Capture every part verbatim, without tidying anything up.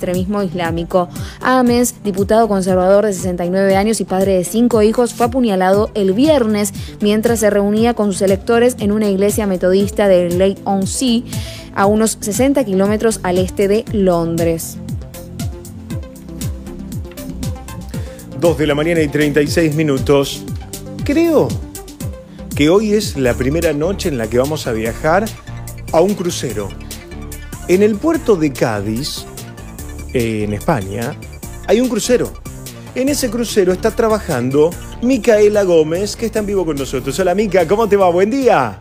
extremismo islámico. Ames, diputado conservador de sesenta y nueve años y padre de cinco hijos, fue apuñalado el viernes mientras se reunía con sus electores en una iglesia metodista de Leigh-on-Sea, a unos sesenta kilómetros al este de Londres. dos de la mañana y treinta y seis minutos. Creo que hoy es la primera noche en la que vamos a viajar a un crucero. En el puerto de Cádiz, en España, hay un crucero. En ese crucero está trabajando Micaela Gómez, que está en vivo con nosotros. Hola, Mica, ¿cómo te va? Buen día.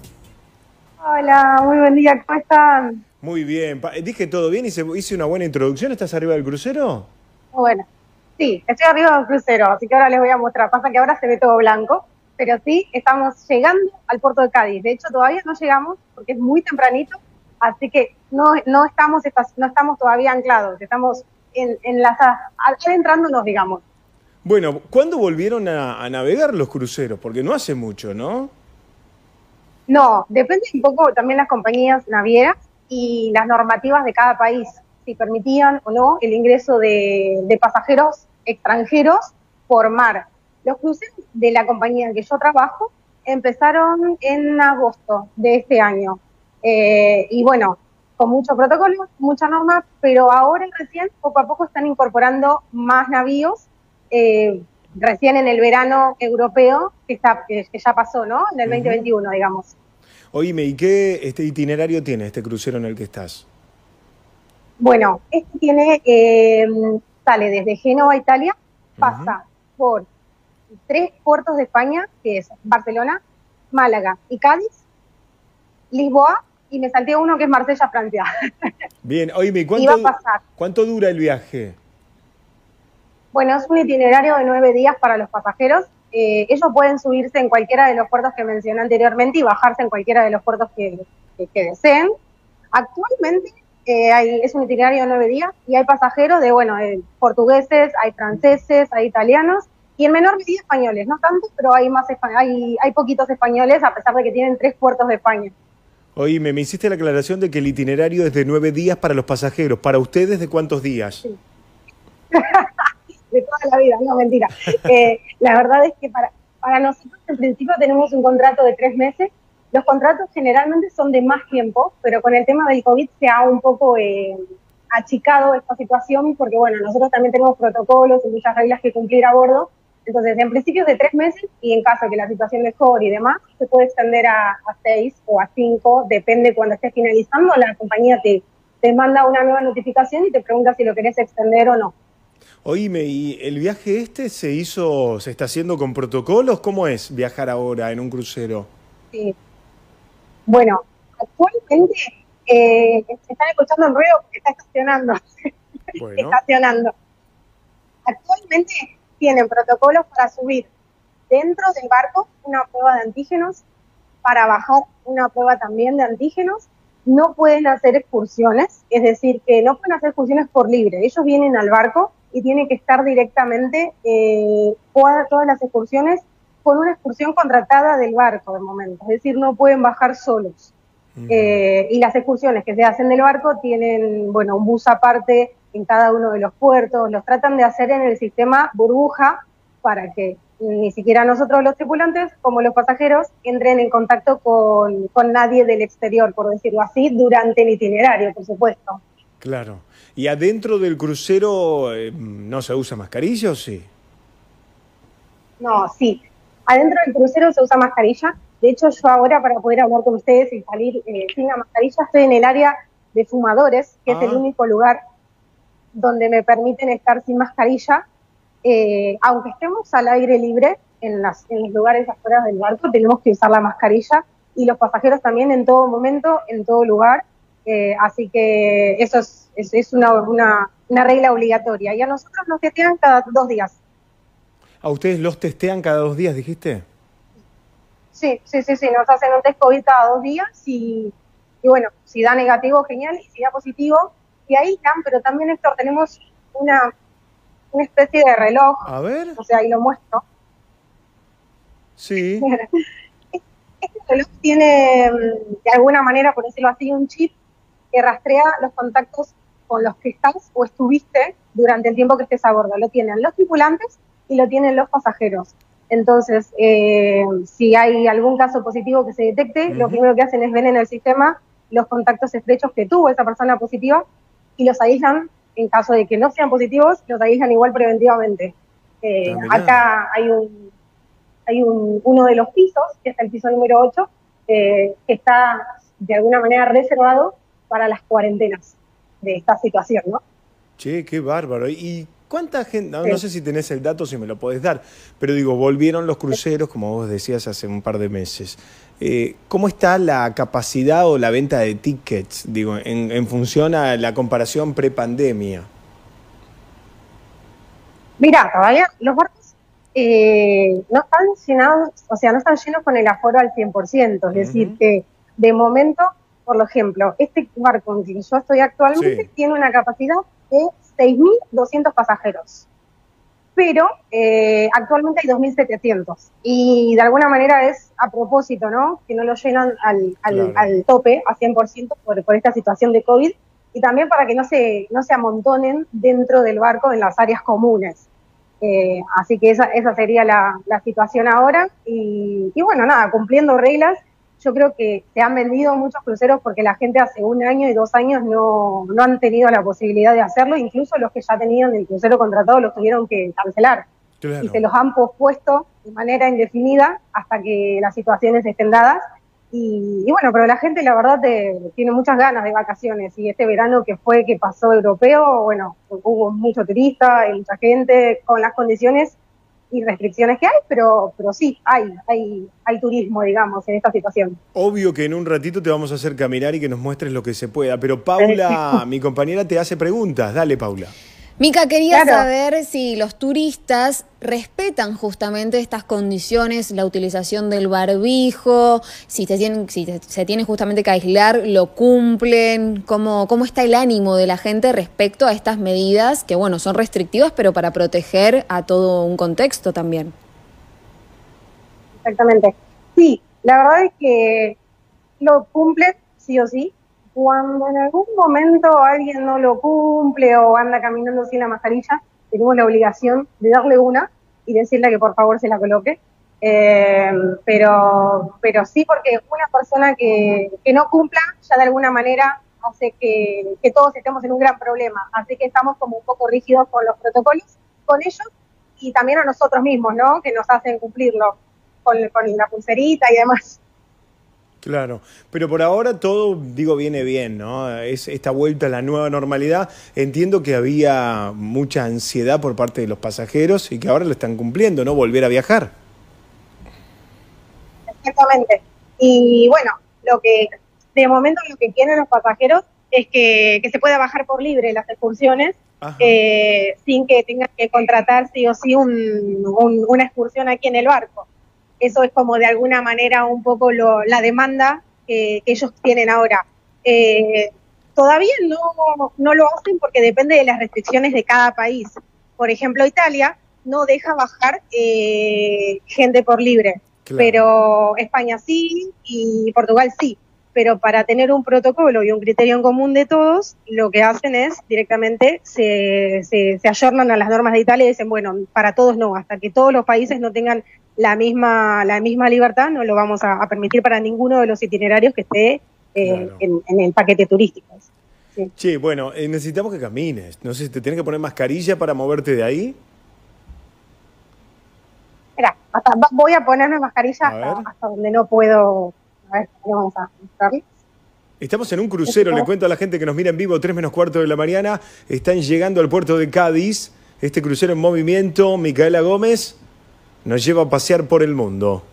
Hola, muy buen día, ¿cómo están? Muy bien. ¿Dije todo bien? ¿Hice, hice una buena introducción? ¿Estás arriba del crucero? Bueno, sí, estoy arriba del crucero, así que ahora les voy a mostrar. Pasa que ahora se ve todo blanco, pero sí, estamos llegando al puerto de Cádiz. De hecho, todavía no llegamos porque es muy tempranito, así que no, no, estamos, no estamos todavía anclados, estamos en, en las, adentrándonos, digamos. Bueno, ¿cuándo volvieron a, a navegar los cruceros? Porque no hace mucho, ¿no? No, depende un poco también las compañías navieras y las normativas de cada país, si permitían o no el ingreso de, de pasajeros extranjeros por mar. Los cruceros de la compañía en que yo trabajo empezaron en agosto de este año. Eh, y bueno, con mucho protocolo, mucha norma, pero ahora recién, poco a poco, están incorporando más navíos, eh, recién en el verano europeo, que, está, que, que ya pasó, ¿no? En el veinte veintiuno, digamos. Oíme, ¿y qué este itinerario tiene este crucero en el que estás? Bueno, este tiene, eh, sale desde Génova, Italia, pasa uh-huh. por tres puertos de España, que es Barcelona, Málaga y Cádiz, Lisboa, y me salté uno que es Marsella, Francia. Bien, oíme, ¿cuánto, ¿cuánto dura el viaje? Bueno, es un itinerario de nueve días para los pasajeros. Eh, ellos pueden subirse en cualquiera de los puertos que mencioné anteriormente y bajarse en cualquiera de los puertos que, que, que deseen. Actualmente eh, hay, es un itinerario de nueve días y hay pasajeros de, bueno, de portugueses, hay franceses, hay italianos y en menor medida españoles. No tanto, pero hay, más, hay, hay poquitos españoles a pesar de que tienen tres puertos de España. Oíme, me hiciste la aclaración de que el itinerario es de nueve días para los pasajeros. ¿Para ustedes de cuántos días? Sí. De toda la vida, no, mentira. Eh, la verdad es que para, para nosotros en principio tenemos un contrato de tres meses. Los contratos generalmente son de más tiempo, pero con el tema del COVID se ha un poco eh, achicado esta situación porque, bueno, nosotros también tenemos protocolos y muchas reglas que cumplir a bordo. Entonces, en principio es de tres meses y en caso de que la situación mejore y demás, se puede extender a, a seis o a cinco, depende cuando estés finalizando. La compañía te, te manda una nueva notificación y te pregunta si lo querés extender o no. Oíme, ¿y el viaje este se hizo, se está haciendo con protocolos? ¿Cómo es viajar ahora en un crucero? Sí. Bueno, actualmente eh, están escuchando el ruido porque está estacionando. Bueno. Estacionando. Actualmente tienen protocolos para subir dentro del barco una prueba de antígenos, para bajar una prueba también de antígenos. No pueden hacer excursiones, es decir, que no pueden hacer excursiones por libre. Ellos vienen al barco y tienen que estar directamente, eh, todas, todas las excursiones, con una excursión contratada del barco de momento. Es decir, no pueden bajar solos. Uh-huh. Eh, y las excursiones que se hacen del barco tienen, bueno, un bus aparte en cada uno de los puertos. Los tratan de hacer en el sistema burbuja para que ni siquiera nosotros los tripulantes como los pasajeros entren en contacto con, con nadie del exterior, por decirlo así, durante el itinerario, por supuesto. Claro. ¿Y adentro del crucero eh, no se usa mascarilla o sí? No, sí. Adentro del crucero se usa mascarilla. De hecho, yo ahora, para poder hablar con ustedes y salir eh, sin la mascarilla, estoy en el área de fumadores, que ah. es el único lugar donde me permiten estar sin mascarilla. Eh, aunque estemos al aire libre, en, las, en los lugares afuera del barco, tenemos que usar la mascarilla, y los pasajeros también en todo momento, en todo lugar. Eh, así que eso es, es, es una, una, una regla obligatoria. Y a nosotros nos testean cada dos días. ¿A ustedes los testean cada dos días, dijiste? Sí, sí, sí, sí. Nos hacen un test COVID cada dos días y, y bueno, si da negativo, genial, y si da positivo, y ahí están. Pero también, Héctor, tenemos una, una especie de reloj. A ver. O sea, ahí lo muestro. Sí. Este reloj tiene, de alguna manera, por decirlo así, un chip que rastrea los contactos con los que estás o estuviste durante el tiempo que estés a bordo. Lo tienen los tripulantes y lo tienen los pasajeros. Entonces, eh, si hay algún caso positivo que se detecte, uh-huh. lo primero que hacen es ver en el sistema los contactos estrechos que tuvo esa persona positiva y los aíslan. En caso de que no sean positivos, los aíslan igual preventivamente. Eh, ah, acá hay un hay un, uno de los pisos, que es el piso número ocho, eh, que está de alguna manera reservado para las cuarentenas de esta situación, ¿no? Che, qué bárbaro. ¿Y cuánta gente? No, sí. no sé si tenés el dato, si me lo podés dar, pero digo, volvieron los cruceros, como vos decías, hace un par de meses. Eh, ¿Cómo está la capacidad o la venta de tickets, digo, en, en función a la comparación prepandemia? Mirá, todavía los barcos eh, no están llenados, o sea, no están llenos con el aforo al cien por ciento, es uh-huh. decir, que de momento, por ejemplo, este barco en que yo estoy actualmente sí. tiene una capacidad de seis mil doscientos pasajeros, pero eh, actualmente hay dos mil setecientos, y de alguna manera es a propósito, ¿no?, que no lo llenan al, al, claro. al tope, a cien por ciento, por, por esta situación de COVID, y también para que no se, no se amontonen dentro del barco en las áreas comunes. Eh, así que esa, esa sería la, la situación ahora, y, y bueno, nada, cumpliendo reglas. Yo creo que se han vendido muchos cruceros porque la gente hace un año y dos años no, no han tenido la posibilidad de hacerlo, incluso los que ya tenían el crucero contratado los tuvieron que cancelar. Claro. Y se los han pospuesto de manera indefinida hasta que las situaciones estén dadas. Y, y bueno, pero la gente la verdad te, tiene muchas ganas de vacaciones, y este verano que fue, que pasó europeo, bueno, hubo mucho turista y mucha gente con las condiciones y restricciones que hay, pero pero sí, hay, hay, hay turismo, digamos, en esta situación. Obvio que en un ratito te vamos a hacer caminar y que nos muestres lo que se pueda, pero Paula, mi compañera, te hace preguntas. Dale, Paula. Mica, quería claro. saber si los turistas respetan justamente estas condiciones, la utilización del barbijo, si, te tienen, si te, se tiene justamente que aislar, lo cumplen, cómo, cómo está el ánimo de la gente respecto a estas medidas que, bueno, son restrictivas, pero para proteger a todo un contexto también. Exactamente. Sí, la verdad es que lo cumplen sí o sí. Cuando en algún momento alguien no lo cumple o anda caminando sin la mascarilla, tenemos la obligación de darle una y decirle que por favor se la coloque. Eh, pero, pero sí, porque una persona que, que no cumpla ya de alguna manera hace que, que todos estemos en un gran problema. Así que estamos como un poco rígidos con los protocolos, con ellos y también a nosotros mismos, ¿no?, que nos hacen cumplirlo con, con la pulserita y demás. Claro, pero por ahora todo, digo, viene bien, ¿no? Es esta vuelta a la nueva normalidad. Entiendo que había mucha ansiedad por parte de los pasajeros y que ahora lo están cumpliendo, ¿no? Volver a viajar. Exactamente. Y bueno, lo que de momento lo que quieren los pasajeros es que, que se pueda bajar por libre las excursiones, eh, sin que tengan que contratar sí o sí un, un, una excursión aquí en el barco. Eso es como de alguna manera un poco lo, la demanda que, que ellos tienen ahora. Eh, todavía no, no lo hacen porque depende de las restricciones de cada país. Por ejemplo, Italia no deja bajar eh, gente por libre, claro. pero España sí y Portugal sí. Pero para tener un protocolo y un criterio en común de todos, lo que hacen es directamente se, se, se ayornan a las normas de Italia y dicen, bueno, para todos no, hasta que todos los países no tengan la misma la misma libertad, no lo vamos a, a permitir para ninguno de los itinerarios que esté eh, claro. en, en el paquete turístico. Sí, sí, bueno, eh, necesitamos que camines. No sé si te tienes que poner mascarilla para moverte de ahí. Mira, hasta, voy a ponerme mascarilla hasta, hasta donde no puedo. A ver, vamos a mostrarles. Estamos en un crucero, le cuento a la gente que nos mira en vivo, tres menos cuarto de la mañana. Están llegando al puerto de Cádiz. Este crucero en movimiento, Micaela Gómez nos lleva a pasear por el mundo.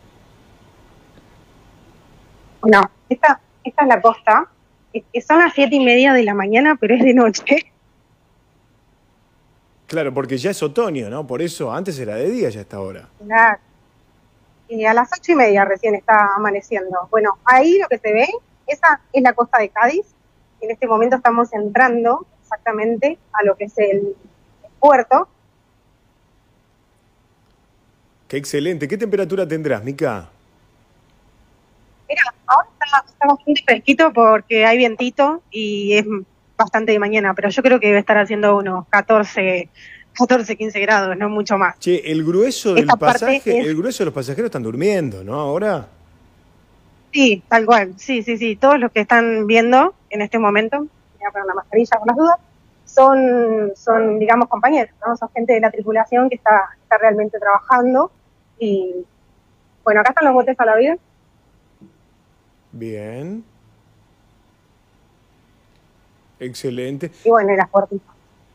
No, esta, esta es la costa. Es, son las siete y media de la mañana, pero es de noche. Claro, porque ya es otoño, ¿no? Por eso antes era de día ya a esta hora. Claro. Y a las ocho y media recién está amaneciendo. Bueno, ahí lo que se ve, esa es la costa de Cádiz. En este momento estamos entrando exactamente a lo que es el, el puerto. Qué excelente. ¿Qué temperatura tendrás, Mica? Mira, ahora está, está bastante fresquito porque hay vientito y es, bastante de mañana, pero yo creo que debe estar haciendo unos catorce, quince grados, no mucho más. Che, el grueso del Esta parte pasaje, es- el grueso de los pasajeros están durmiendo, ¿no? Ahora. Sí, tal cual, sí, sí, sí, todos los que están viendo en este momento, voy a poner la mascarilla por las dudas, son, son digamos, compañeros, ¿no? Son gente de la tripulación que está, está realmente trabajando y, bueno, acá están los botes a la vida. Bien. Excelente. Y bueno, y las puertitas.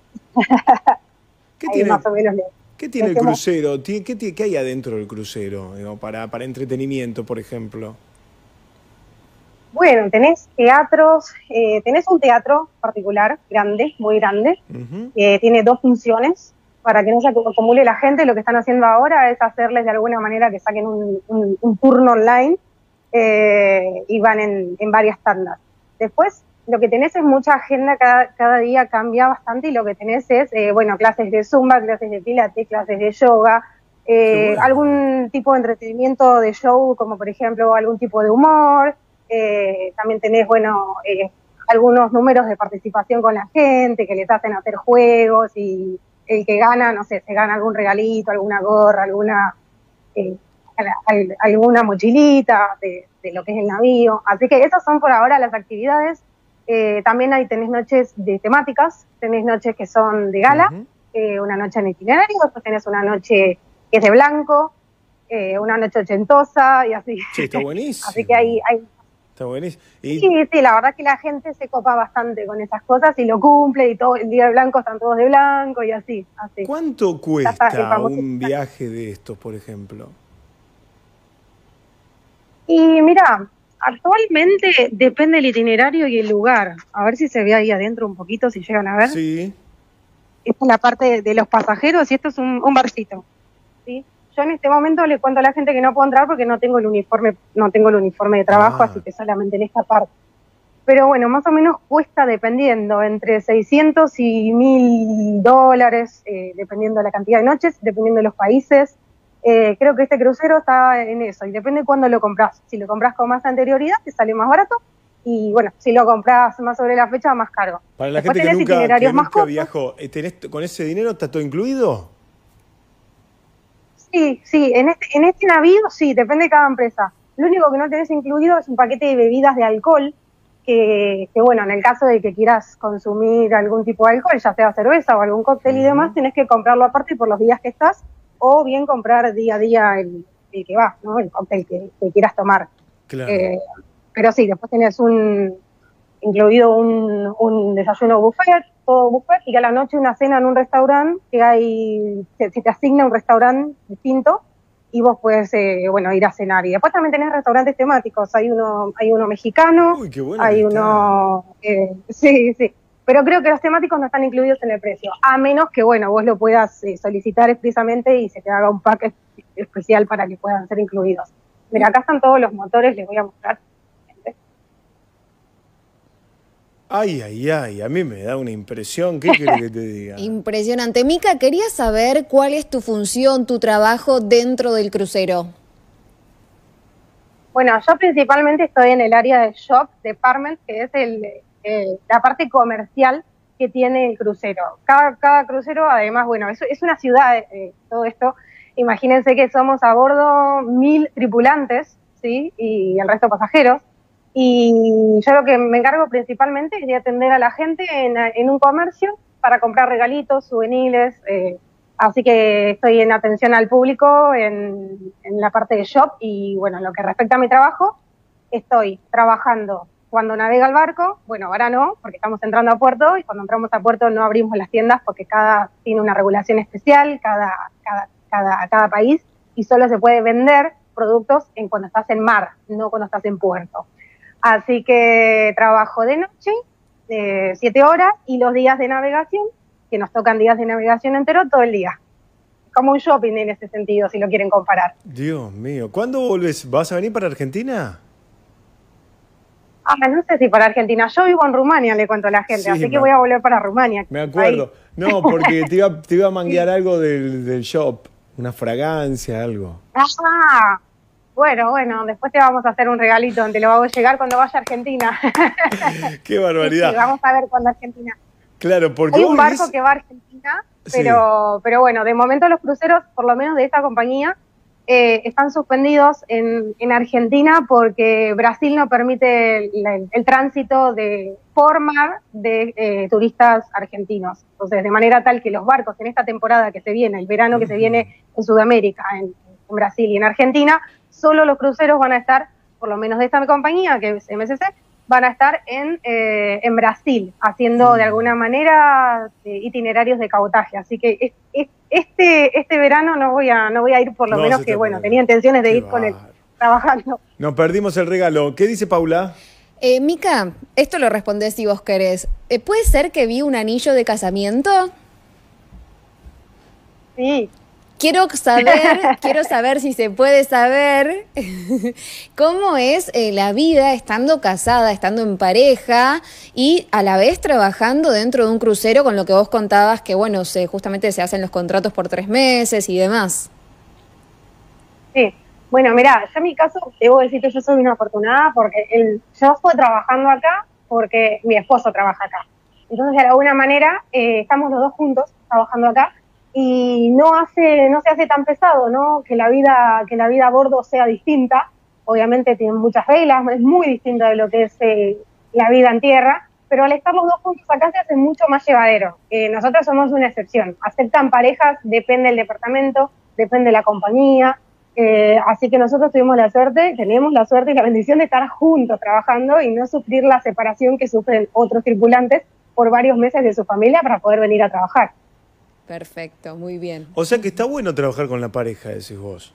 ¿Qué Ahí tiene, más o menos le- ¿qué tiene el dejemos- crucero? ¿Qué, qué, qué hay adentro del crucero? Digo, para, para entretenimiento, por ejemplo. Bueno, tenés teatros, eh, tenés un teatro particular, grande, muy grande, Ujú. que tiene dos funciones. Para que no se acumule la gente, lo que están haciendo ahora es hacerles de alguna manera que saquen un, un- un turno online eh, y van en, en varias tandas. Después, lo que tenés es mucha agenda, cada, cada día cambia bastante, y lo que tenés es, eh, bueno, clases de Zumba, clases de Pilates, clases de yoga, eh, bueno. algún tipo de entretenimiento de show, como por ejemplo algún tipo de humor. Eh, también tenés, bueno, eh, algunos números de participación con la gente que les hacen hacer juegos, y el que gana, no sé, se gana algún regalito, alguna gorra, alguna eh, al- alguna mochilita de, de lo que es el navío. Así que esas son por ahora las actividades. Eh, también hay, tenés noches de temáticas, tenés noches que son de gala, Ujú. eh, una noche en itinerario, después tenés una noche que es de blanco, eh, una noche ochentosa y así. Che, está buenísimo. Así que hay, hay Está buenísimo. Y, sí, sí, la verdad que la gente se copa bastante con esas cosas y lo cumple, y todo el día de blanco están todos de blanco y así. así. ¿cuánto el cuesta famoso- un viaje de estos, por ejemplo? Y mira, actualmente depende del itinerario y el lugar. A ver si se ve ahí adentro un poquito, si llegan a ver. Sí. Esta es la parte de, de los pasajeros y esto es un, un barcito. ¿Sí? Yo en este momento le cuento a la gente que no puedo entrar porque no tengo el uniforme, no tengo el uniforme de trabajo, Ah. así que solamente en esta parte. Pero bueno, más o menos cuesta, dependiendo, entre seiscientos y mil dólares, eh, dependiendo de la cantidad de noches, dependiendo de los países. Eh, creo que este crucero está en eso, y depende cuándo lo compras. Si lo compras con más anterioridad, te sale más barato, y bueno, si lo compras más sobre la fecha, más caro. Para la Después gente que tenés nunca, que itinerarios más nunca cortos. viajó, eh, ¿tenés- ¿con ese dinero está todo incluido? Sí, sí, en este, en este navío sí, depende de cada empresa. Lo único que no tenés incluido es un paquete de bebidas de alcohol, que, que bueno, en el caso de que quieras consumir algún tipo de alcohol, ya sea cerveza o algún cóctel y Ujú. demás, tenés que comprarlo aparte por los días que estás, o bien comprar día a día el, el que va, ¿no? El cóctel que, que quieras tomar. Claro. Eh, pero sí, después tenés un incluido un, un desayuno buffet, todo buffet, y a la noche una cena en un restaurante, que hay, se, se te asigna un restaurante distinto, y vos puedes, eh, bueno, ir a cenar. Y después también tenés restaurantes temáticos, hay uno, hay uno mexicano, Uy, qué bueno hay que uno, eh, sí, sí, pero creo que los temáticos no están incluidos en el precio, a menos que, bueno, vos lo puedas eh, solicitar expresamente y se te haga un pack especial para que puedan ser incluidos. Mira, acá están todos los motores, les voy a mostrar. Ay, ay, ay, a mí me da una impresión. ¿Qué querés que te diga? Impresionante. Mica, quería saber cuál es tu función, tu trabajo dentro del crucero. Bueno, yo principalmente estoy en el área de shop department, que es el, eh, la parte comercial que tiene el crucero. Cada, cada crucero, además, bueno, es, es una ciudad, eh, todo esto. Imagínense que somos a bordo mil tripulantes, ¿sí? Y el resto pasajeros. Y yo lo que me encargo principalmente es de atender a la gente en, en un comercio para comprar regalitos, souvenirs. Eh, así que estoy en atención al público en, en la parte de shop. Y bueno, en lo que respecta a mi trabajo, estoy trabajando cuando navega el barco. Bueno, ahora no, porque estamos entrando a puerto, y cuando entramos a puerto no abrimos las tiendas porque cada tiene una regulación especial, cada, cada, cada, cada país, y solo se puede vender productos en cuando estás en mar, no cuando estás en puerto. Así que trabajo de noche, eh, siete horas, y los días de navegación, que nos tocan días de navegación entero, todo el día. Como un shopping en ese sentido, si lo quieren comparar. Dios mío, ¿cuándo volvés? ¿Vas a venir para Argentina? Ah, no sé si para Argentina. Yo vivo en Rumania, le cuento a la gente, Sí, así me- que voy a volver para Rumania. Me acuerdo. Ahí. No, porque te iba, te iba a manguear algo del, del shop, una fragancia, algo. Ah, Bueno, bueno, después te vamos a hacer un regalito, te lo hago llegar cuando vaya a Argentina. ¡Qué barbaridad! Sí, sí, vamos a ver cuando Argentina. Claro, porque hay un barco dices... que va a Argentina, pero, sí. pero bueno, de momento los cruceros, por lo menos de esta compañía, eh, están suspendidos en, en Argentina porque Brasil no permite el, el, el tránsito de por mar de eh, turistas argentinos. Entonces, de manera tal que los barcos en esta temporada que se viene, el verano que uh-huh. se viene en Sudamérica, en, en Brasil y en Argentina, solo los cruceros van a estar, por lo menos de esta compañía, que es M S C, van a estar en, eh, en Brasil, haciendo de alguna manera eh, itinerarios de cabotaje. Así que es, es, este este verano no voy a no voy a ir, por lo no, menos que, bueno, tenía intenciones de Qué ir bar. con él, trabajando. Nos perdimos el regalo. ¿Qué dice Paula? Eh, Mica, esto lo respondés si vos querés. Eh, ¿Puede ser que vi un anillo de casamiento? Sí. Quiero saber, quiero saber si se puede saber cómo es eh, la vida estando casada, estando en pareja y a la vez trabajando dentro de un crucero, con lo que vos contabas que, bueno, se, justamente se hacen los contratos por tres meses y demás. Sí, bueno, mirá, yo en mi caso debo decir que yo soy una afortunada porque el, yo estoy trabajando acá porque mi esposo trabaja acá. Entonces, de alguna manera, eh, estamos los dos juntos trabajando acá. Y no hace, no se hace tan pesado, ¿no? Que la vida, que la vida a bordo sea distinta. Obviamente tienen muchas reglas, es muy distinto de lo que es eh, la vida en tierra, pero al estar los dos juntos acá se hace mucho más llevadero. Eh, nosotros somos una excepción. Aceptan parejas, depende del departamento, depende de la compañía. Eh, así que nosotros tuvimos la suerte, tenemos la suerte y la bendición de estar juntos trabajando y no sufrir la separación que sufren otros tripulantes por varios meses de su familia para poder venir a trabajar. Perfecto, muy bien. O sea que está bueno trabajar con la pareja, decís vos.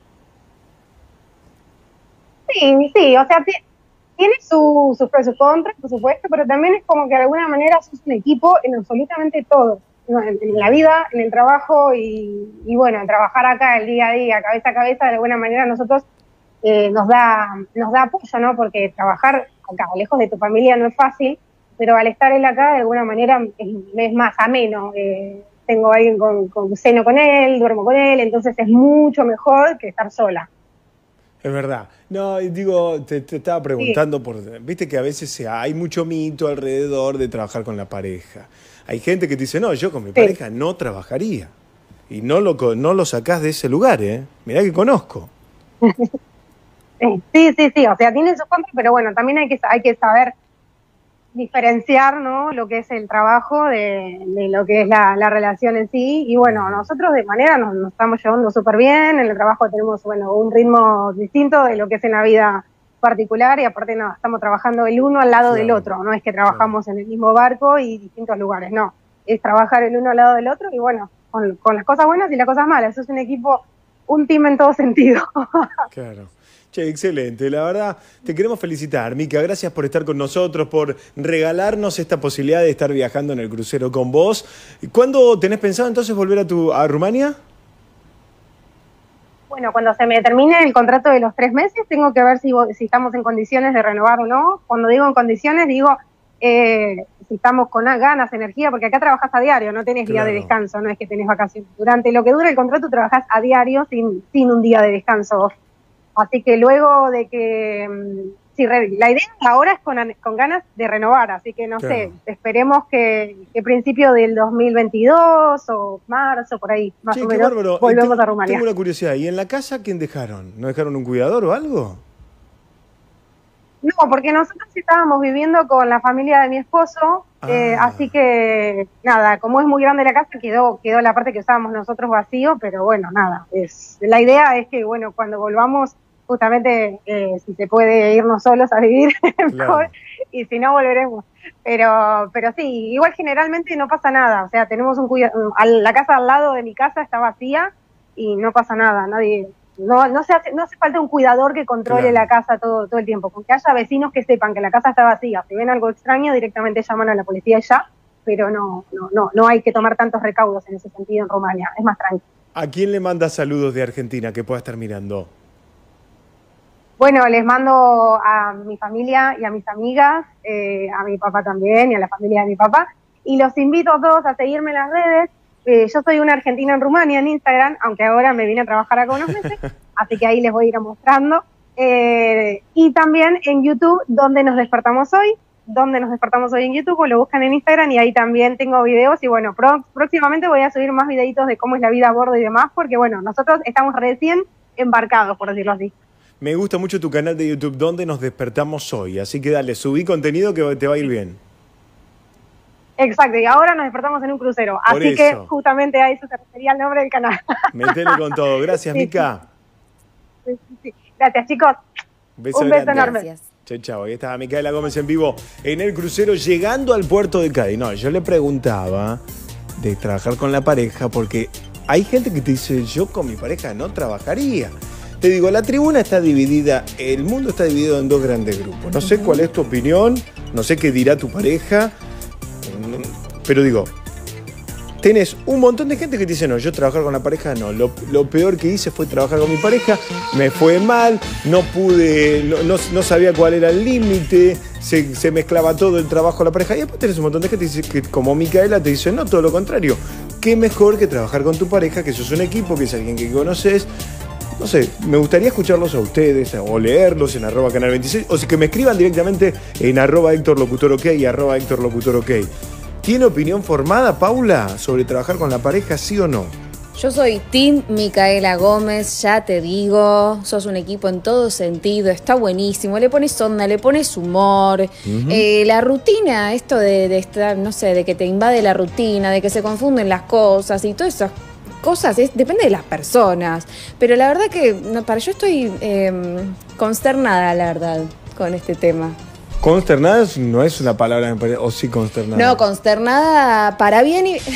Sí, sí, o sea, tiene su, sus pros y sus contras, por supuesto, pero también es como que de alguna manera sos un equipo en absolutamente todo, ¿no? en, en la vida, en el trabajo y, y bueno, en trabajar acá el día a día, cabeza a cabeza, de alguna manera a nosotros eh, nos da nos da apoyo, ¿no? Porque trabajar acá, lejos de tu familia, no es fácil, pero al estar él acá, de alguna manera es, es más ameno. Eh, tengo a alguien con, con ceno con él, duermo con él, entonces es mucho mejor que estar sola. Es verdad. No, digo, te, te estaba preguntando, sí. por, viste que a veces hay mucho mito alrededor de trabajar con la pareja. Hay gente que te dice, no, yo con mi sí. pareja no trabajaría. Y no lo, no lo sacás de ese lugar, ¿eh? Mirá que conozco. Sí, sí, sí, o sea, tiene sus contras, pero bueno, también hay que, hay que saber diferenciar, ¿no? Lo que es el trabajo de, de lo que es la, la relación en sí. Y bueno, nosotros de manera nos, nos estamos llevando súper bien. En el trabajo tenemos, bueno, un ritmo distinto de lo que es en la vida particular y aparte no, estamos trabajando el uno al lado claro. del otro. No es que trabajamos claro. en el mismo barco y distintos lugares, no. Es trabajar el uno al lado del otro y bueno, con, con las cosas buenas y las cosas malas. Eso es un equipo, un team en todo sentido. Claro. Che, excelente, la verdad, te queremos felicitar, Mica, gracias por estar con nosotros, por regalarnos esta posibilidad de estar viajando en el crucero con vos. ¿Cuándo tenés pensado entonces volver a, tu, a Rumania? Bueno, cuando se me termine el contrato de los tres meses, tengo que ver si, si estamos en condiciones de renovar o no. Cuando digo en condiciones, digo eh, si estamos con ganas, energía, porque acá trabajás a diario, no tenés claro. día de descanso, no es que tenés vacaciones. Durante lo que dura el contrato trabajás a diario sin, sin un día de descanso. Así que luego de que, sí, la idea ahora es con, con ganas de renovar, así que no claro. sé, esperemos que, que principio del dos mil veintidós o marzo, por ahí, más sí, o menos, bárbaro. volvemos te, a Rumania. Tengo una curiosidad, ¿y en la casa quién dejaron? ¿No dejaron un cuidador o algo? No, porque nosotros estábamos viviendo con la familia de mi esposo, ah. eh, así que nada, como es muy grande la casa, quedó quedó la parte que usábamos nosotros vacío, pero bueno, nada, es la idea es que, bueno, cuando volvamos, justamente, eh, si se puede irnos solos a vivir, mejor, claro. y si no, volveremos. Pero pero sí, igual generalmente no pasa nada, o sea, tenemos un cuidado, la casa al lado de mi casa está vacía y no pasa nada, nadie... No, no, se hace, no hace falta un cuidador que controle claro. la casa todo, todo el tiempo. Con que haya vecinos que sepan que la casa está vacía, si ven algo extraño, directamente llaman a la policía ya, pero no, no, no, no hay que tomar tantos recaudos en ese sentido en Rumania, es más tranquilo. ¿A quién le manda saludos de Argentina que pueda estar mirando? Bueno, les mando a mi familia y a mis amigas, eh, a mi papá también y a la familia de mi papá, y los invito a todos a seguirme en las redes. Eh, yo soy una argentina en Rumania en Instagram, aunque ahora me vine a trabajar acá unos meses, así que ahí les voy a ir mostrando. Eh, y también en YouTube, donde nos despertamos hoy, donde nos despertamos hoy en YouTube, o lo buscan en Instagram y ahí también tengo videos y bueno, pro, próximamente voy a subir más videitos de cómo es la vida a bordo y demás, porque bueno, nosotros estamos recién embarcados, por decirlo así. Me gusta mucho tu canal de YouTube, donde nos despertamos hoy, así que dale, subí contenido que te va a ir bien. Exacto, y ahora nos despertamos en un crucero, Por así eso. que justamente a eso sería el nombre del canal. Métele con todo, gracias sí, Mica. Sí, sí, sí. Gracias chicos, beso un beso grande. enorme. Gracias. Chau, chau. Ahí estaba Micaela Gómez en vivo en el crucero llegando al puerto de Cádiz. No, yo le preguntaba de trabajar con la pareja porque hay gente que te dice, yo con mi pareja no trabajaría. Te digo, la tribuna está dividida, el mundo está dividido en dos grandes grupos. No sé cuál es tu opinión, no sé qué dirá tu pareja, pero digo, tenés un montón de gente que te dice, no, yo trabajar con la pareja no, lo, lo peor que hice fue trabajar con mi pareja, me fue mal, no pude, no, no, no sabía cuál era el límite, se, se mezclaba todo el trabajo de la pareja. Y después tenés un montón de gente que, dice, que como Micaela te dice, no, todo lo contrario, qué mejor que trabajar con tu pareja, que sos un equipo, que es alguien que conoces. No sé, me gustaría escucharlos a ustedes o leerlos en arroba canal veintiséis o si que me escriban directamente en arroba Héctor Locutor OK y arroba Héctor Locutor OK. ¿Tiene opinión formada, Paula, sobre trabajar con la pareja, sí o no? Yo soy Team Micaela Gómez, ya te digo, sos un equipo en todo sentido, está buenísimo, le pones onda, le pones humor, uh-huh. eh, la rutina, esto de, de estar, no sé, de que te invade la rutina, de que se confunden las cosas y todas esas cosas, es, depende de las personas, pero la verdad que no, para yo estoy eh, consternada, la verdad, con este tema. Consternada no es una palabra, o sí consternada. No, consternada para bien y...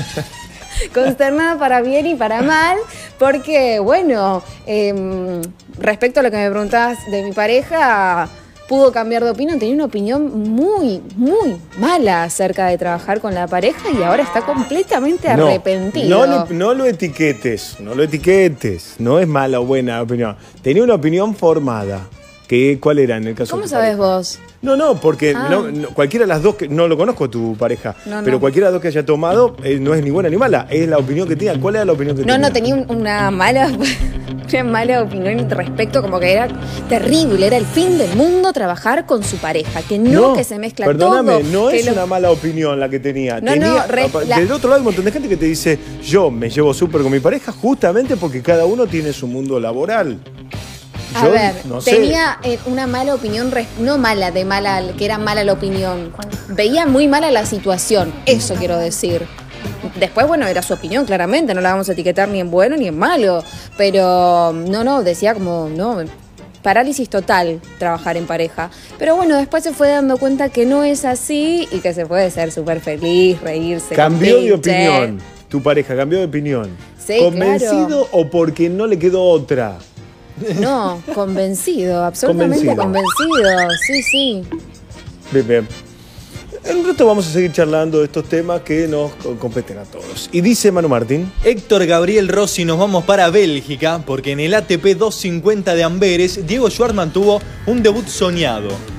consternada para bien y para mal, porque, bueno, eh, respecto a lo que me preguntabas de mi pareja, pudo cambiar de opinión, tenía una opinión muy, muy mala acerca de trabajar con la pareja y ahora está completamente no, arrepentido. No lo, no lo etiquetes, no lo etiquetes, no es mala o buena opinión. Tenía una opinión formada. ¿Qué, ¿Cuál era en el caso ¿Cómo de tu sabes pareja? vos? No, no, porque ah. no, no, cualquiera de las dos, que no lo conozco a tu pareja, no, pero no. cualquiera de las dos que haya tomado eh, no es ni buena ni mala, es la opinión que tenía. ¿Cuál era la opinión que no, tenía? No, no, tenía una mala, una mala opinión respecto, como que era terrible, era el fin del mundo trabajar con su pareja, que no, no que se mezcla perdóname, todo. Perdóname, no es lo... una mala opinión la que tenía. No, tenía no, re, del la... otro lado hay un montón de gente que te dice, yo me llevo súper con mi pareja justamente porque cada uno tiene su mundo laboral. A Yo, ver, no sé. tenía eh, una mala opinión, no mala, de mala, que era mala la opinión. Veía muy mala la situación, eso quiero decir. Después, bueno, era su opinión, claramente, no la vamos a etiquetar ni en bueno ni en malo. Pero, no, no, decía como, no, parálisis total trabajar en pareja. Pero bueno, después se fue dando cuenta que no es así y que se puede ser súper feliz, reírse. Cambió de opinión, tu pareja cambió de opinión. Sí, ¿Convencido claro. o porque no le quedó otra? No, convencido, absolutamente convencido. convencido, sí, sí. Bien, bien. En un rato vamos a seguir charlando de estos temas que nos competen a todos. Y dice Manu Martín. Héctor Gabriel Rossi, nos vamos para Bélgica porque en el A T P doscientos cincuenta de Amberes, Diego Schwartzman tuvo un debut soñado.